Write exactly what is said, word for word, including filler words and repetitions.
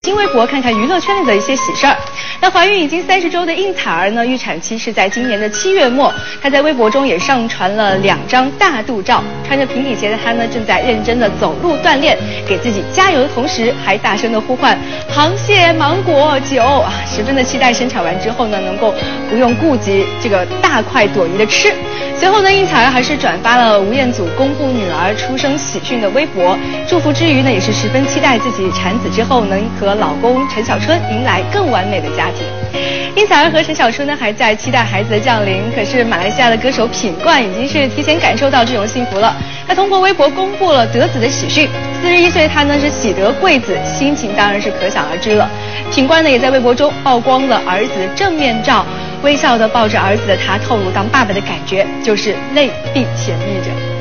新微博看看娱乐圈里的一些喜事儿。那怀孕已经三十周的应采儿呢，预产期是在今年的七月末。她在微博中也上传了两张大肚照，穿着平底鞋的她呢，正在认真的走路锻炼，给自己加油的同时，还大声的呼唤螃蟹、芒果、酒啊，十分的期待生产完之后呢，能够不用顾及这个大快朵颐的吃。随后呢，应采儿还是转发了吴彦祖公布女儿出生喜讯的微博，祝福之余呢，也是十分期待自己产子之后能和老公陈小春迎来更完美的家庭。应采儿和陈小春呢还在期待孩子的降临，可是马来西亚的歌手品冠已经是提前感受到这种幸福了。他通过微博公布了得子的喜讯，四十一岁他呢是喜得贵子，心情当然是可想而知了。品冠呢也在微博中曝光了儿子的正面照，微笑的抱着儿子的他透露，当爸爸的感觉就是泪必甜蜜着。